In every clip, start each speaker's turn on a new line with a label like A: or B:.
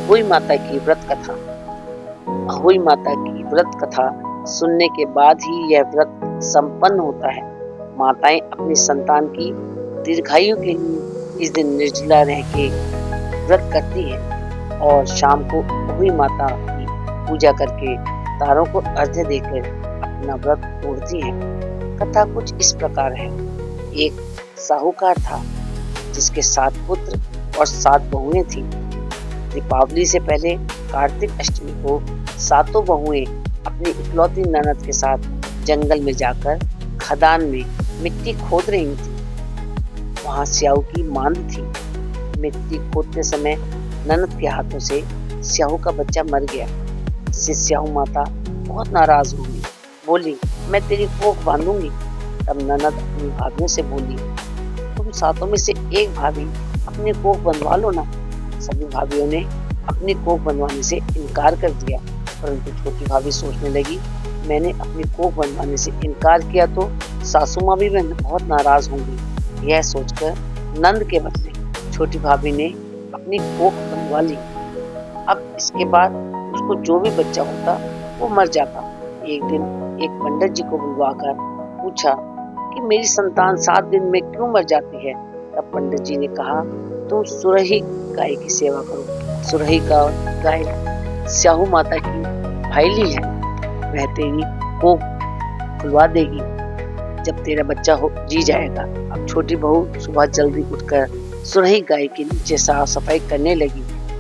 A: अहोई माता की व्रत कथा। अहोई माता की व्रत कथा सुनने के बाद ही यह व्रत संपन्न होता है। माताएं अपनी संतान की दीर्घायु के लिए इस दिन निर्जला रह के व्रत करती हैं और शाम को अहोई माता की पूजा करके तारों को अर्घ्य देकर अपना व्रत तोड़ती हैं। कथा कुछ इस प्रकार है। एक साहूकार था जिसके 7 पुत्र और 7 बहुएं थीं। दीपावली से पहले कार्तिक अष्टमी को 7 बहुएं अपनी इकलौती ननद के साथ जंगल में जाकर खदान में मिट्टी खोद रही थी। वहां स्याहू की मांद थी। मिट्टी खोदते समय ननद के हाथों से स्याहू का बच्चा मर गया। इससे स्याहू माता बहुत नाराज हो गई। बोली, मैं तेरी कोख बांधूंगी। तब ननद अपनी भाभियों से बोली, तुम 7 में से एक भाभी अपनी कोख बंधवा लो ना। सभी भाभियों ने अपनी कोख बंधवाने से इनकार कर दिया, परंतु छोटी भाभी सोचने लगी, मैंने अपनी कोख बंधवाने से इनकार किया तो सासू माँ भी बहुत नाराज होंगी। यह सोचकर नंद के बदले छोटी भाभी ने अपनी कोख बंधवा ली। अब इसके बाद उसको जो भी बच्चा होता वो मर जाता। एक दिन एक पंडित जी को बुलवाकर पूछा कि मेरी संतान 7 दिन में क्यों मर जाती है। तब पंडित जी ने कहा, तुम सुरही गाय की सेवा करो। सुरही गाय स्याहू माता की भाईली है, वह तेरी कोख खुलवा देगी जब तेरा बच्चा हो जी जाएगा। अब छोटी बहू सुबह जल्दी उठकर सुरही गाय के नीचे साफ सफाई करने लगी।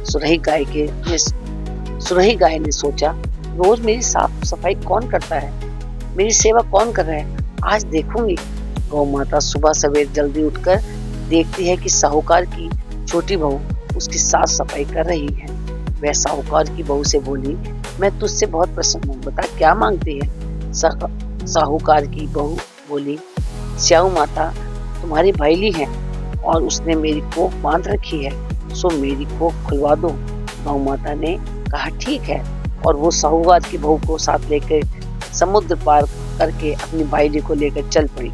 A: सुरही गाय ने सोचा, रोज मेरी साफ सफाई कौन करता है, मेरी सेवा कौन कर रहा है, आज देखूंगी। गौ माता सुबह सवेर जल्दी उठकर देखती है कि साहूकार की छोटी बहू उसकी साफ सफाई कर रही है। वह साहूकार की बहू से बोली, मैं तुझसे बहुत प्रसन्न हूँ, बता क्या मांगती है। साहूकार की बहू बोली, स्याहू माता तुम्हारी भाईली है और उसने मेरी कोख बांध रखी है, सो मेरी कोख खुलवा दो। गौ माता ने कहा ठीक है, और वो साहूकार की बहू को साथ लेकर समुद्र पार करके अपनी भाईली को लेकर चल पड़ी।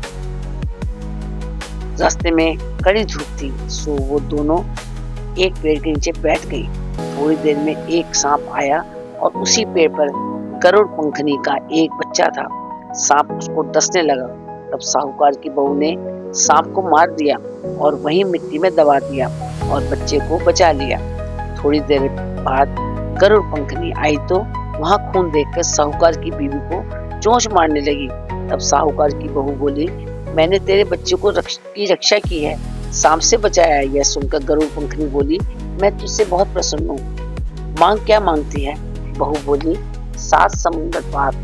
A: रास्ते में कड़ी धूप थी, सो वो दोनों एक पेड़ के नीचे बैठ गई। थोड़ी देर में एक सांप आया और उसी पेड़ पर गरुड़ पंखनी का एक बच्चा था। सांप उसको डसने लगा। तब साहूकार की बहू ने सांप को मार दिया और वहीं मिट्टी में दबा दिया और बच्चे को बचा लिया। थोड़ी देर बाद गरुड़ पंखनी आई तो वहां खून देखकर साहूकार की बीवी को चोंच मारने लगी। तब साहूकार की बहू बोली, मैंने तेरे बच्चे को रक्षा की है, सांप से बचाया है। यह सुनकर गरुड़ पंखनी बोली, मैं तुझसे बहुत प्रसन्न हूँ, मांग क्या मांगती है। बहू बोली, 7 समुद्र पार।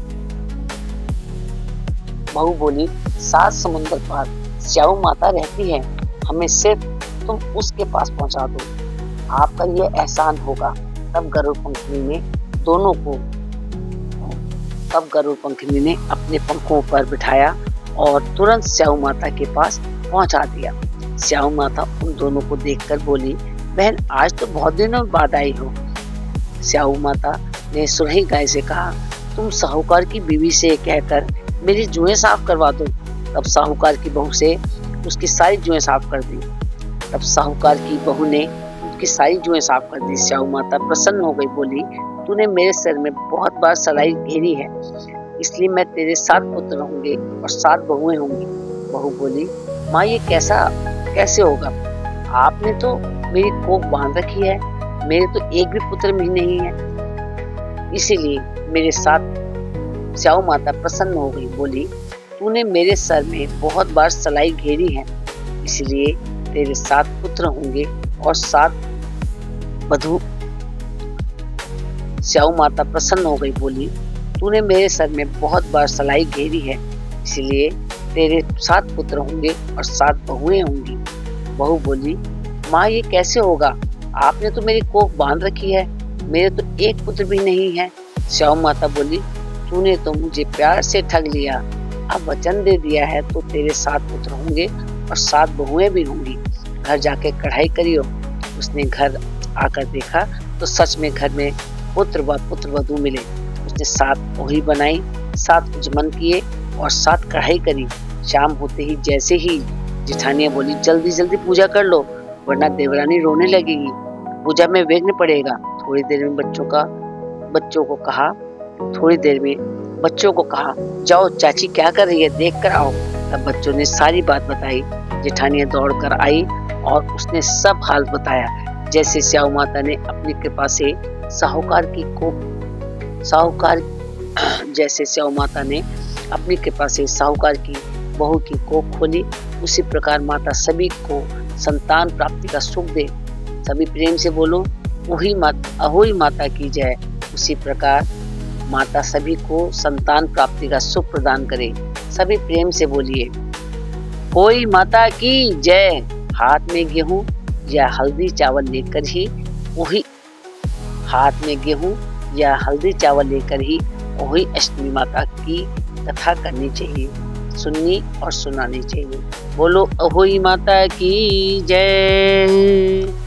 A: बहू बोली, 7 समुद्र पार स्याहू माता रहती है, हमें सिर्फ तुम उसके पास पहुंचा दो, आपका यह एहसान होगा। तब गरुड़ पंखनी ने अपने पंखों पर बिठाया और तुरंत स्याहू माता के पास पहुंचा दिया। स्याहू माता उन दोनों को देखकर बोली, बहन आज तो बहुत दिनों बाद आई हो। स्याहू माता ने सुरही गाय से कहा, तुम साहूकार की बीवी से कहकर मेरी जुएं साफ करवा दो। तब साहूकार की बहू से उसकी सारी जुएं साफ कर दी। तब साहूकार की बहू ने उसकी सारी जुएं साफ कर दी। स्याहू माता प्रसन्न हो गई, बोली, तूने मेरे सिर में बहुत बार सलाई घेरी है, इसलिए मैं तेरे 7 पुत्र होंगे और 7 बहुएं होंगी। बहू बोली, माँ ये कैसे होगा, आपने तो मेरी कोख बांध रखी है, मेरे तो एक भी पुत्र भी नहीं है, इसीलिए मेरे साथ। स्याहू माता प्रसन्न हो गई, बोली, तूने मेरे सर में बहुत बार सलाई घेरी है, इसलिए तेरे 7 पुत्र होंगे और 7 बधू। स्याहू माता प्रसन्न हो गई, बोली, तूने मेरे सर में बहुत बार सलाई घेरी है, इसलिए तेरे 7 पुत्र होंगे और 7 बहुएं होंगी। बहू बोली, माँ ये कैसे होगा, आपने तो मेरी कोख बांध रखी है, मेरे तो एक पुत्र भी नहीं है। स्याहू माता बोली, तूने तो मुझे प्यार से ठग लिया, अब वचन दे दिया है तो तेरे 7 पुत्र होंगे और 7 बहुएं भी होंगी। घर जाके कढ़ाई करियो। उसने घर आकर देखा तो सच में घर में पुत्र व पुत्रवधू मिले। उसने 7 पोही बनाई, 7 उजमन किए और 7 कढ़ाई करी। शाम होते ही जैसे ही जिठानियां बोली, जल्दी जल्दी पूजा कर लो वरना देवरानी रोने लगेगी। पूजा में विघ्न पड़ेगा। थोड़ी देर में बच्चों को कहा, जाओ चाची क्या कर रही है, देख कर आओ। तब बच्चों ने सारी बात बताई। जेठानियां दौड़ कर आई और उसने सब हाल बताया। जैसे स्याऊ माता ने अपनी कृपा से साहूकार की बहू की कोख खोली, उसी प्रकार माता सभी को संतान प्राप्ति का सुख दे। सभी प्रेम से बोलो, अहोई माता की जय। उसी प्रकार माता सभी को संतान प्राप्ति का सुख प्रदान करे। सभी प्रेम से बोलिए, होई माता की जय। हाथ में गेहूं या हल्दी चावल लेकर ही वही अष्टमी माता की कथा करनी चाहिए, सुननी और सुनानी चाहिए। बोलो अहोई माता की जय।